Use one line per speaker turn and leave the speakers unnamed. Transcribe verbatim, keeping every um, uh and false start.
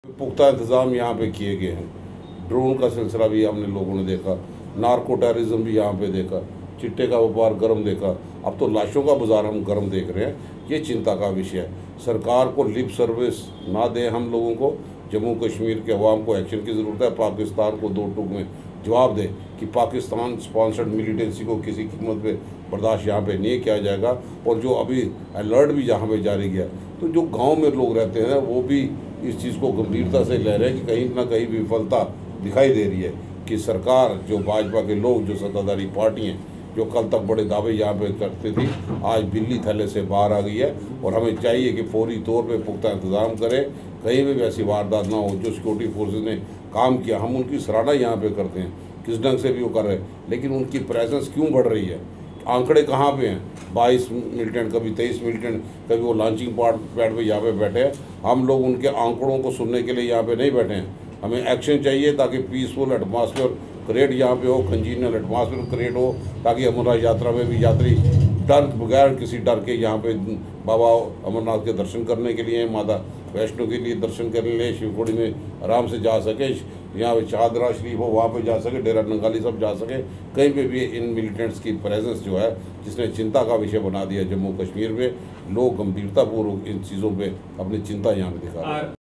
पुख्ता इंतज़ाम यहाँ पे किए गए हैं। ड्रोन का सिलसिला भी हमने लोगों ने देखा, नार्को टेररिज्म भी यहाँ पे देखा, चिट्टे का व्यापार गर्म देखा, अब तो लाशों का बाजार हम गर्म देख रहे हैं। ये चिंता का विषय है। सरकार को लिप सर्विस ना दें हम लोगों को, जम्मू कश्मीर के अवाम को एक्शन की ज़रूरत है। पाकिस्तान को दो टूक में जवाब दे कि पाकिस्तान स्पॉन्सर्ड मिलिटेंसी को किसी कीमत पे बर्दाश्त यहाँ पे नहीं किया जाएगा। और जो अभी अलर्ट भी यहाँ पे जारी किया, तो जो गांव में लोग रहते हैं वो भी इस चीज़ को गंभीरता से ले रहे हैं कि कहीं ना कहीं विफलता दिखाई दे रही है कि सरकार, जो भाजपा के लोग, जो सत्ताधारी पार्टी हैं, जो कल तक बड़े दावे यहाँ पे करती थी, आज बिल्ली थैले से बाहर आ गई है। और हमें चाहिए कि फौरी तौर पे पुख्ता इंतजाम करें, कहीं भी वैसी वारदात ना हो। जो सिक्योरिटी फोर्सेज ने काम किया, हम उनकी सराहना यहाँ पे करते हैं, किस ढंग से भी वो कर रहे हैं, लेकिन उनकी प्रेजेंस क्यों बढ़ रही है? आंकड़े कहाँ पे हैं? बाईस मिलिटेंट, कभी तेईस मिलिटेंट, कभी वो लॉन्चिंग पार्ट पैड पे यहाँ पे बैठे हैं। हम लोग उनके आंकड़ों को सुनने के लिए यहाँ पे नहीं बैठे हैं। हमें एक्शन चाहिए ताकि पीसफुल एटमॉस्फेयर क्रिएट यहाँ पे हो, कंजीनियल एटमॉस्फेयर क्रिएट हो, ताकि अमरनाथ यात्रा में भी यात्री डर बगैर किसी डर के यहाँ पे बाबा अमरनाथ के दर्शन करने के लिए, माता वैष्णो के लिए दर्शन करने के लिए शिवखोड़ी में आराम से जा सके, यहाँ पे शाहदरा शरीफ हो वहाँ पे जा सके, डेरा नंगाली सब जा सके। कहीं पे भी इन मिलिटेंट्स की प्रेजेंस जो है, जिसने चिंता का विषय बना दिया जम्मू कश्मीर में, लोग गंभीरतापूर्वक इन चीज़ों पे अपनी चिंता यहाँ पे दिखा रहे हैं।